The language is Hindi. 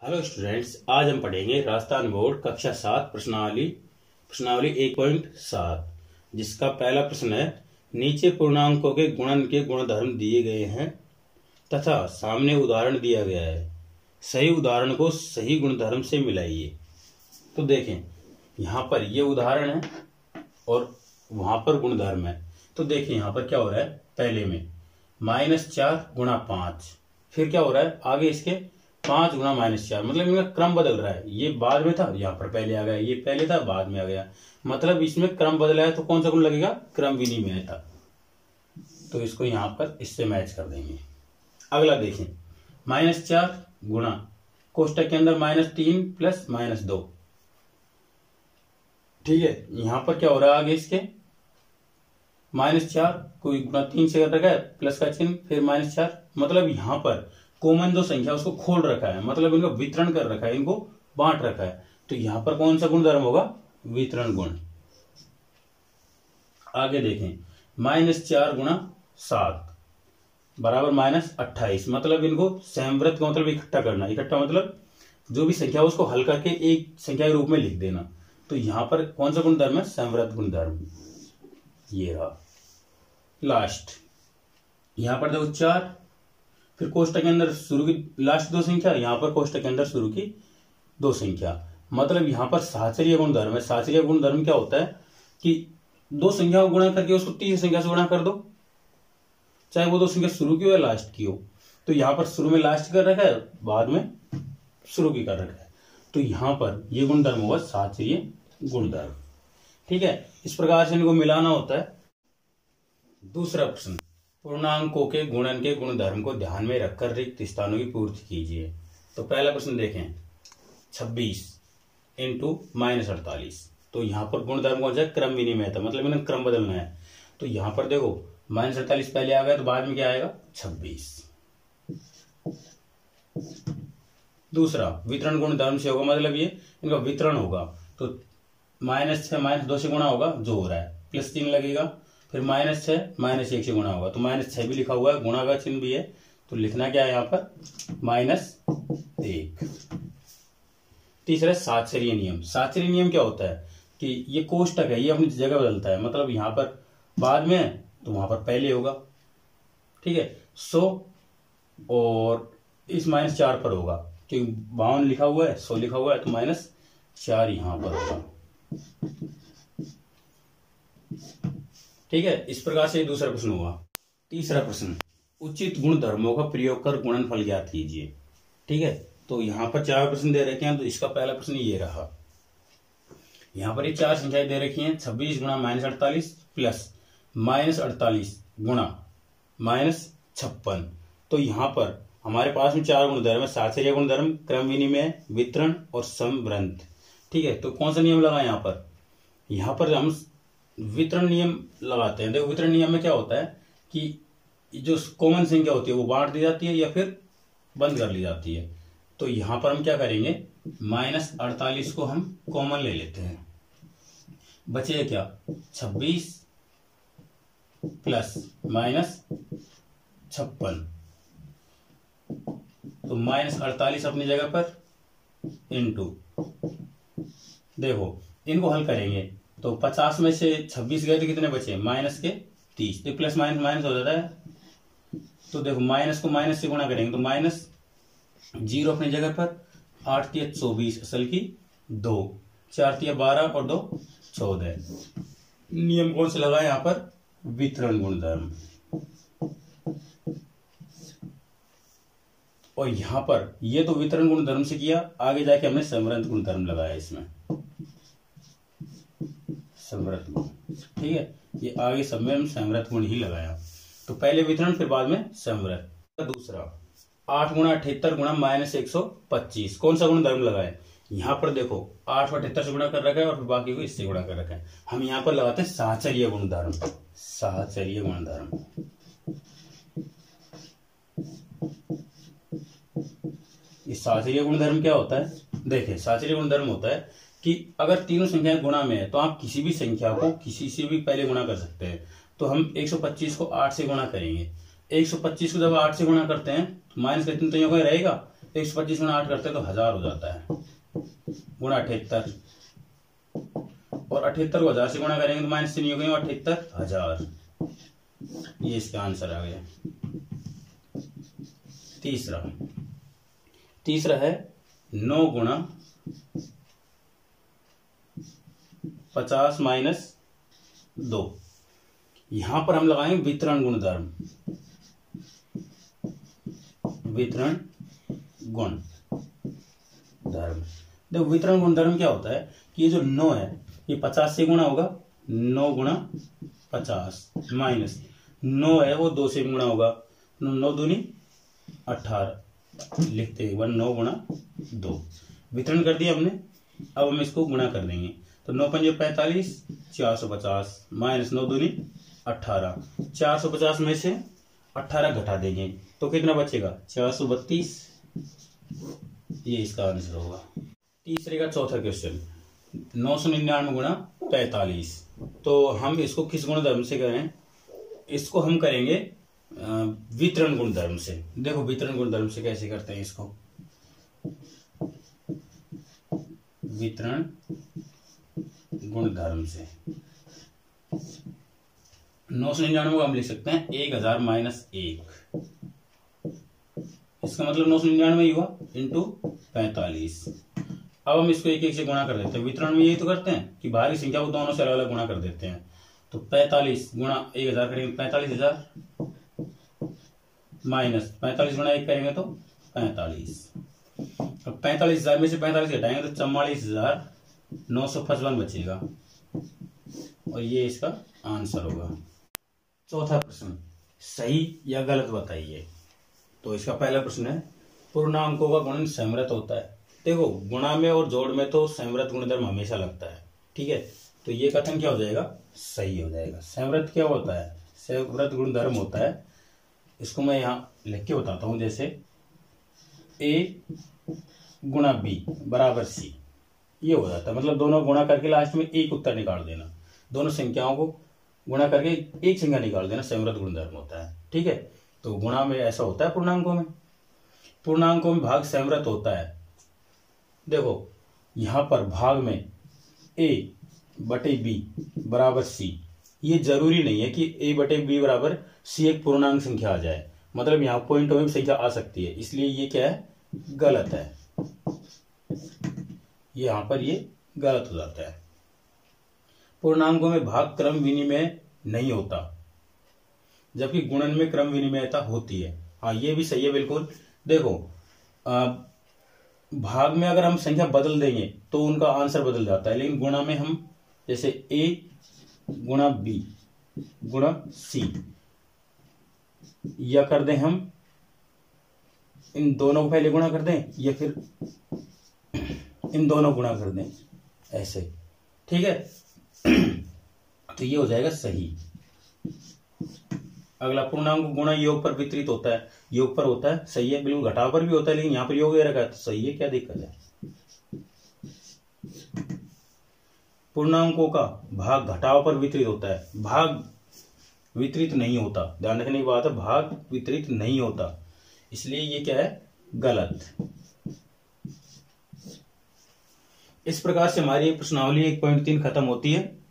हेलो स्टूडेंट्स, आज हम पढ़ेंगे राजस्थान बोर्ड कक्षा 7 प्रश्नावली 1.7, जिसका पहला प्रश्न है। नीचे पूर्णांकों के गुणन के गुणधर्म दिए गए हैं तथा सामने उदाहरण दिया गया है। सही उदाहरण को सही गुणधर्म से मिलाइए। तो देखें, यहाँ पर ये उदाहरण है और वहां पर गुणधर्म है। तो देखें यहाँ पर क्या हो रहा है। पहले में -4 गुणा 5, फिर क्या हो रहा है आगे इसके 5 गुणा -4, मतलब इनका क्रम बदल रहा है। ये बाद में था, यहाँ पर पहले आ गया, ये पहले था बाद में आ गया, मतलब इसमें क्रम बदला है। तो कौन सा गुण लगेगा? क्रम विनिमय था। तो इसको यहाँ पर इससे मैच कर देंगे। अगला देखें, -4 गुणा कोष्टक के अंदर -3 प्लस -2। ठीक है, यहां पर क्या हो रहा है आगे इसके -4 कोई गुणा 3 से कर रखा है, प्लस का चिन्ह, फिर -4, मतलब यहां पर कॉमन जो संख्या उसको खोल रखा है, मतलब इनको वितरण कर रखा है, इनको बांट रखा है। तो यहां पर कौन सा गुणधर्म होगा? वितरण गुण। आगे देखें, -4 गुणा 7 बराबर -28, मतलब इनको समवृत्त का मतलब इकट्ठा करना। इकट्ठा मतलब जो भी संख्या उसको हल करके एक संख्या के रूप में लिख देना। तो यहां पर कौन सा गुणधर्म है? समवृत्त गुणधर्म। ये रहा लास्ट। यहां पर देखो 4, फिर कोष्टक के अंदर शुरू की लास्ट 2 संख्या, यहां पर कोष्टक के अंदर शुरू की 2 संख्या, मतलब यहां पर साहचर्य गुणधर्म है। साहचर्य गुणधर्म क्या होता है कि 2 संख्याओं को गुणा करके उसको तीसरी संख्या से गुणा कर दो, चाहे वो 2 संख्या शुरू की हो या लास्ट की हो। तो यहां पर शुरू में लास्ट कर रखा है, बाद में शुरू की कर रखा है। तो यहां पर ये गुणधर्म होगा साहचर्य गुणधर्म। ठीक है, इस प्रकार से इनको मिलाना होता है। दूसरा प्रश्न, पूर्णांकों के गुणन के गुणधर्म को ध्यान में रखकर रिक्त स्थानों की पूर्ति कीजिए। तो पहला प्रश्न देखें, 26 इंटू -48। तो यहां पर गुणधर्म कौन सा है? क्रम विनिमय था, मतलब इन्हें क्रम बदलना है। तो यहां पर देखो -48 पहले आ गया, तो बाद में क्या आएगा? 26। दूसरा, वितरण गुणधर्म से होगा, मतलब ये इनका वितरण होगा। तो -6 -2 से गुणा होगा, जो हो रहा है, प्लस चिन्ह लगेगा, फिर -6 -1 से गुणा होगा। तो -6 भी लिखा हुआ है, गुणा का चिन्ह भी है, तो लिखना क्या है यहाँ पर? -1। तीसरा, साहचर्य नियम। साहचर्य नियम क्या होता है कि ये कोष्टक है, ये अपनी जगह बदलता है, मतलब यहाँ पर बाद में है तो वहां पर पहले होगा। ठीक है, 100 और इस -4 पर होगा, क्योंकि 52 लिखा हुआ है, 100 लिखा हुआ है, तो -4 यहां पर होगा। ठीक है, इस प्रकार से दूसरा प्रश्न हुआ। तीसरा प्रश्न, उचित गुण धर्मों का प्रयोग कर गुणनफल ज्ञात कीजिए। ठीक है, तो यहां पर 4 प्रश्न दे रखे हैं, तो इसका पहला प्रश्न ये रहा। यहां पर ये 4 संख्याएं दे रखी हैं, 26 गुणा -48 प्लस -48 गुणा -56। तो यहां पर हमारे पास में 4 गुणधर्म है, साहचर्य गुणधर्म, क्रम विनिमय, वितरण और समवृत्त। ठीक है, तो कौन सा नियम लगा यहाँ पर? यहाँ पर हम वितरण नियम लगाते हैं। देखो, वितरण नियम में क्या होता है कि जो कॉमन संख्या होती है वो बांट दी जाती है या फिर बंद कर ली जाती है। तो यहां पर हम क्या करेंगे, -48 को हम कॉमन ले लेते हैं, बचे क्या? 26 प्लस -56। तो -48 अपनी जगह पर इंटू, देखो इनको हल करेंगे तो 50 में से 26 गए तो कितने बचे? -30। तो प्लस माइनस माइनस हो जाता है। तो देखो माइनस को माइनस से गुणा करेंगे तो -0 अपनी जगह पर, 8 तिया 24 असल की 2, 4 तिया 12 और 2 14। नियम कौन सा लगा यहाँ पर? वितरण गुणधर्म। और यहां पर ये तो वितरण गुणधर्म से किया, आगे जाके हमने समवृत्त गुणधर्म लगाया इसमें, समवृत्त गुण। ठीक है, ये आगे सब में हम समवृत्त गुण ही लगाया। तो पहले वितरण, फिर बाद में समवृत्त। दूसरा, 8 गुणा 78 गुणा -125, कौन सा गुणधर्म लगाए? यहाँ पर देखो 8 को 78 से गुणा कर रखा है और फिर बाकी को इससे गुणा कर रखा है। हम यहाँ पर लगाते हैं साहचर्य गुणधर्म। साहचर्य गुणधर्म, इस साहचर्य गुणधर्म क्या होता है? देखिए, साहचर्य गुणधर्म होता है कि अगर तीनों संख्याएं गुणा में है तो आप किसी भी संख्या को किसी से भी पहले गुणा कर सकते हैं। तो हम 125 को 8 से गुणा करेंगे। 125 को जब 8 से गुणा करते हैं तो माइनस का चिन्ह तो यहाँ कोई रहेगा, 125 गुणा 8 करते हैं तो 1000 हो जाता है, गुणा 78, और 78 को 1000 से गुणा करेंगे तो माइनस से नहीं होगा, 78,000। ये इसका आंसर आ गया। तीसरा है 9 गुणा 50 माइनस 2। यहां पर हम लगाएंगे वितरण गुणधर्म, वितरण गुणधर्म। देखो वितरण गुणधर्म क्या होता है कि ये जो 9 है ये 50 से गुणा होगा, 9 गुणा 50 माइनस 9 है वो 2 से गुणा होगा, 9 दूनी 18 लिखते हैं 9 गुणा 2। वितरण कर दिया हमने, अब हम इसको गुणा कर देंगे तो 9 पंजे 45, 450 माइनस 9 दूनी 18। 450 में से 18 घटा देंगे तो कितना बचेगा, 432। ये इसका आंसर होगा। तीसरे का चौथा क्वेश्चन 999 गुणा 45। तो हम इसको किस गुणधर्म से करें, इसको हम करेंगे वितरण गुणधर्म से। देखो वितरण गुणधर्म से कैसे करते हैं इसको, वितरण गुणधर्म से 999 को हम लिख सकते हैं 1000 माइनस 1। इसका मतलब 999 ही हुआ इंटू 45। अब हम इसको एक एक से गुणा कर देते हैं। वितरण में यही तो करते हैं कि बाहरी संख्या को दोनों से अलग अलग गुणा कर देते हैं। तो 45 गुणा 1000 करेंगे 45,000 माइनस 45 गुणा 1 करेंगे तो 45। अब 45,000 में से 45 घटाएंगे तो 44,955 बचेगा और ये इसका आंसर होगा। चौथा प्रश्न, सही या गलत बताइए। तो इसका पहला प्रश्न है पूर्णांकों का गुणन संवृत होता है। देखो गुणा में और जोड़ में तो संवृत गुणधर्म हमेशा लगता है, ठीक है। तो ये कथन क्या हो जाएगा, सही हो जाएगा। संवृत क्या होता है, संवृत गुणधर्म होता है। इसको मैं यहाँ लिख के बताता हूं, जैसे ए गुणा बी बराबर सी, ये हो जाता है। मतलब दोनों गुणा करके लास्ट में एक उत्तर निकाल देना, दोनों संख्याओं को गुणा करके एक संख्या निकाल देना, संवृत गुणधर्म होता है, ठीक है। तो गुणा में ऐसा होता है, पूर्णांकों में भाग संवृत होता है। देखो यहां पर भाग में a बटे b बराबर c, ये जरूरी नहीं है कि a बटे b बराबर c एक पूर्णांक संख्या आ जाए। मतलब यहाँ पॉइंटों में भी संख्या आ सकती है, इसलिए ये क्या है, गलत है। यहां पर ये गलत हो जाता है। पूर्णांकों में भाग क्रम विनिमय नहीं होता, जबकि गुणन में क्रम विनिमयता होती है। हाँ ये भी सही है बिल्कुल। देखो भाग में अगर हम संख्या बदल देंगे तो उनका आंसर बदल जाता है, लेकिन गुणा में हम जैसे a गुणा b गुणा c, या कर दें हम इन दोनों को पहले गुणा कर दें या फिर इन दोनों गुणा कर दें, ऐसे, ठीक है। तो ये हो जाएगा सही। अगला पूर्णांक गुणा योग पर वितरित होता है, योग पर होता है, सही है बिल्कुल। घटाव पर भी होता है लेकिन यहाँ पर योग रखा है तो सही है, क्या दिक्कत है। पूर्णांकों का भाग घटाव पर वितरित होता है, भाग वितरित नहीं होता। ध्यान रखने की बात है, भाग वितरित नहीं होता, इसलिए ये क्या है, गलत। इस प्रकार से हमारी प्रश्नावली 1.3 खत्म होती है।